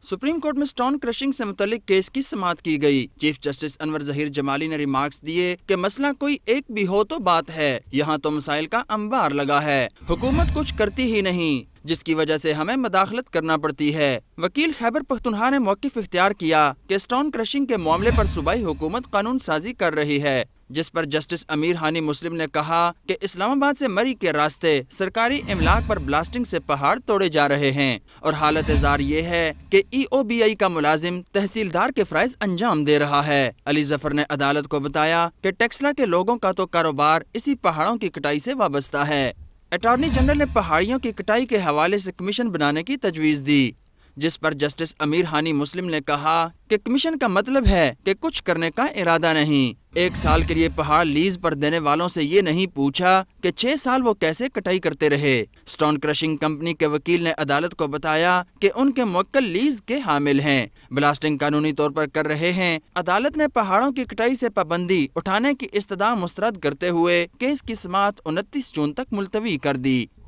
Supreme court में stone crushing से मुतल्लिक केस की समाअत की गई। चीफ जस्टिस अनवर जहीर जमाली ने रिमार्क्स दिए कि मसला कोई एक भी हो तो बात है, यहाँ तो मसाइल का अंबार लगा है, हुकूमत कुछ करती ही नहीं, जिसकी वजह से हमें मदाखलत करना पड़ती है। वकील खैबर पख्तूनख्वा ने मौक़िफ़ इख्तियार किया कि स्टोन क्रशिंग के मामले पर सूबाई हुकूमत कानून साजी कर रही है, जिस पर जस्टिस अमीर हानी मुस्लिम ने कहा कि इस्लामाबाद से मरी के रास्ते सरकारी इमलाक पर ब्लास्टिंग से पहाड़ तोड़े जा रहे हैं और हालत जार ये है कि EOBI का मुलाजिम तहसीलदार के फराइज अंजाम दे रहा है। अली जफर ने अदालत को बताया कि टेक्सला के लोगों का तो कारोबार इसी पहाड़ों की कटाई से वाबस्ता है। अटॉर्नी जनरल ने पहाड़ियों की कटाई के हवाले से कमीशन बनाने की तजवीज़ दी, जिस पर जस्टिस अमीर हानी मुस्लिम ने कहा कि कमीशन का मतलब है कि कुछ करने का इरादा नहीं। 1 साल के लिए पहाड़ लीज पर देने वालों से ये नहीं पूछा कि 6 साल वो कैसे कटाई करते रहे। स्टोन क्रशिंग कंपनी के वकील ने अदालत को बताया कि उनके मुवक्किल लीज के हामिल हैं, ब्लास्टिंग कानूनी तौर पर कर रहे हैं। अदालत ने पहाड़ों की कटाई से पाबंदी उठाने की इस्तदा मुस्तरद करते हुए केस की समाअत 29 जून तक मुलतवी कर दी।